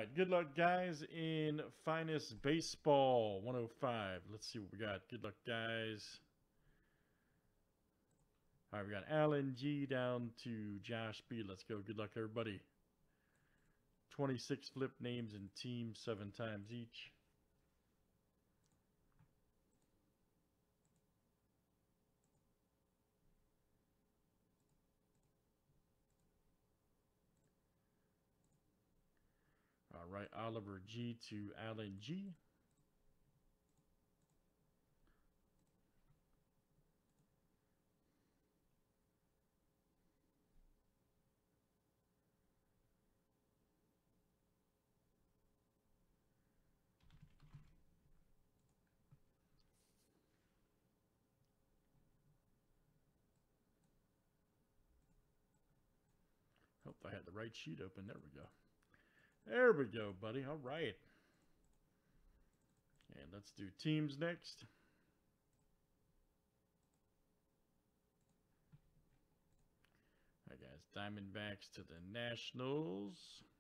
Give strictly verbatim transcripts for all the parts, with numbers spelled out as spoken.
right, good luck, guys, in Finest Baseball one oh five. Let's see what we got. Good luck, guys. All right, we got Alan G down to Josh B. Let's go. Good luck, everybody. twenty-six flip names and teams, seven times each. All right, Oliver G to Alan G. Hope I had the right sheet open. There we go. There we go, buddy. All right. And let's do teams next. All right, guys. Diamondbacks to the Nationals.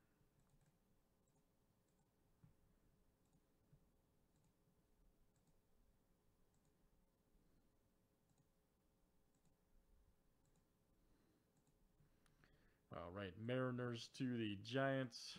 All right, Mariners to the Giants.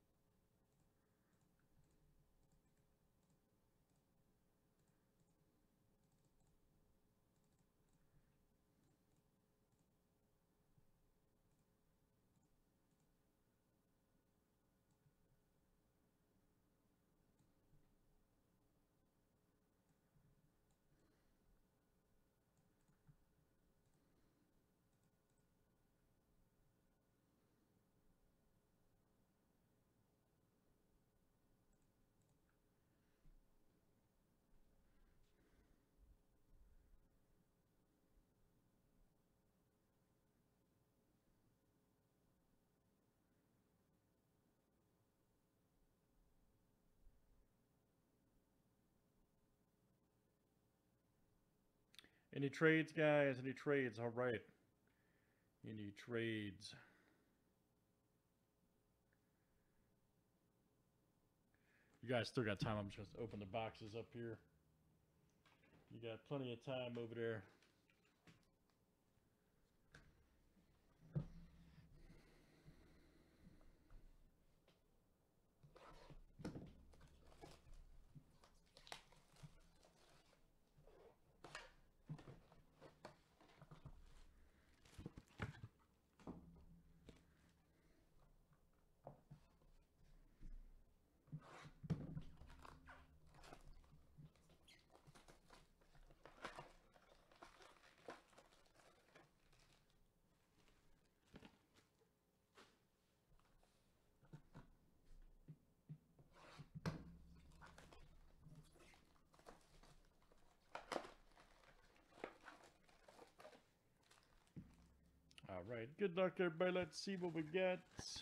Any trades, guys? Any trades? All right. Any trades? You guys still got time. I'm just going to open the boxes up here. You got plenty of time over there. All right. Good luck, everybody. Let's see what we get.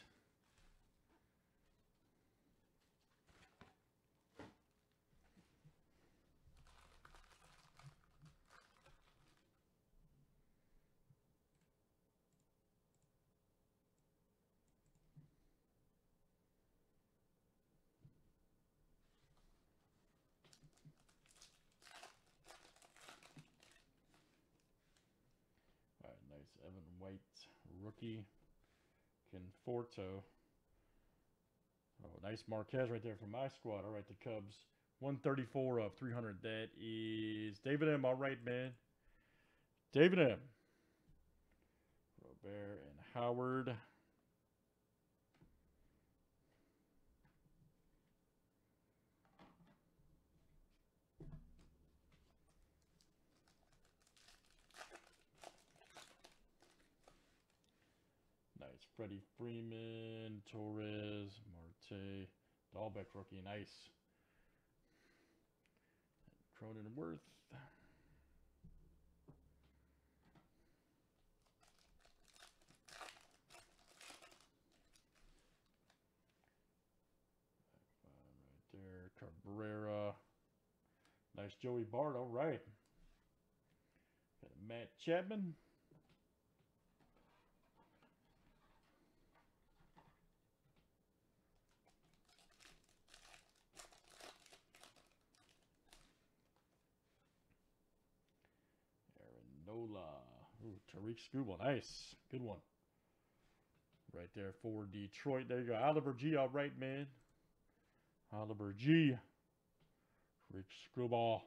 All right, nice Evan White rookie. Conforto. Oh, nice Marquez right there from my squad. All right, the Cubs. one thirty-four of three hundred. That is David M. All right, man. David M. Robert and Howard. Nice. Freddie Freeman, Torres, Marte, Dahlbeck rookie. Nice. Cronenworth. Right there. Cabrera. Nice Joey Bart. All right. Got a Matt Chapman. Nola. Ooh, Tariq Skubal. Nice. Good one. Right there for Detroit. There you go. Oliver G. All right, man. Oliver G. Tariq Skubal.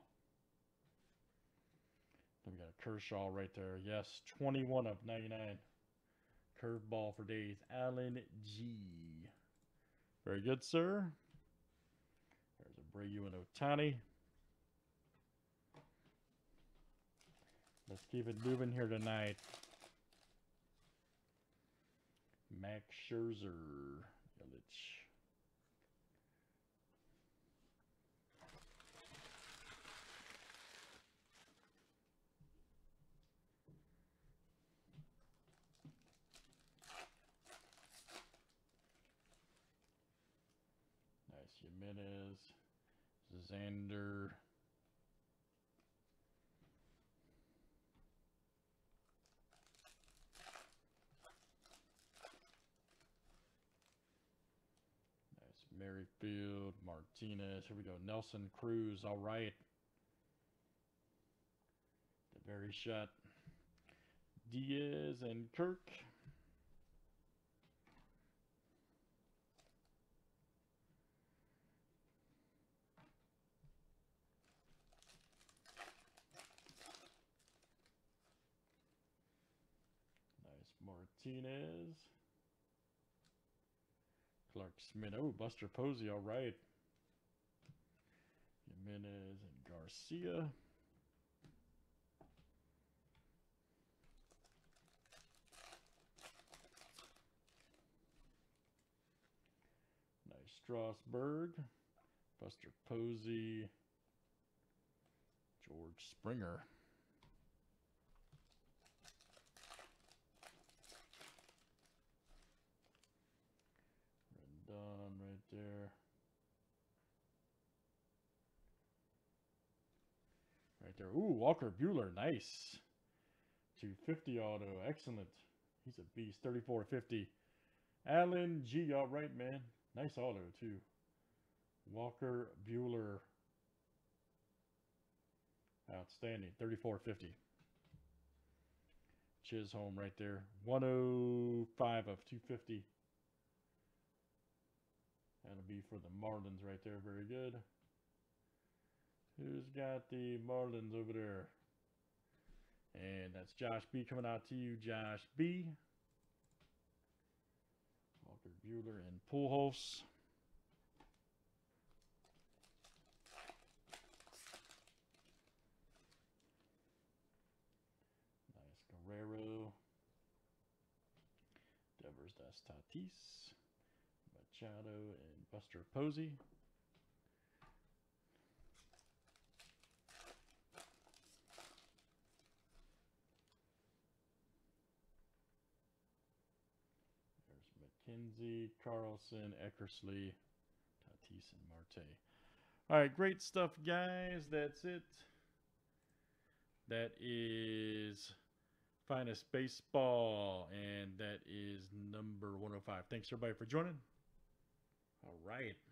Then we got a Kershaw right there. Yes, twenty-one of ninety-nine. Curveball for days. Allen G. Very good, sir. There's a Abreu and Ohtani. Let's keep it moving here tonight. Max Scherzer. Yelich. Nice. Jimenez. Xander. Merrifield, Martinez. Here we go. Nelson Cruz. All right. The very shot. Diaz and Kirk. Nice. Martinez. Clark Smith. Oh, Buster Posey. All right. Jimenez and Garcia. Nice. Strasburg. Buster Posey. George Springer. Done right there. Right there. Ooh, Walker Buehler. Nice. two fifty auto. Excellent. He's a beast. thirty-four fifty. Allen G. All right, man. Nice auto, too. Walker Buehler. Outstanding. thirty-four fifty. Chisholm right there. one oh five of two fifty. That'll be for the Marlins right there. Very good. Who's got the Marlins over there? And that's Josh B coming out to you, Josh B. Walker Buehler and Pujols. Nice. Guerrero. Devers, that's Tatis. Machado and Buster Posey. There's McKenzie, Carlson, Eckersley, Tatis, and Marte. All right, great stuff, guys. That's it. That is Finest Baseball, and that is number one oh five. Thanks, everybody, for joining. All right.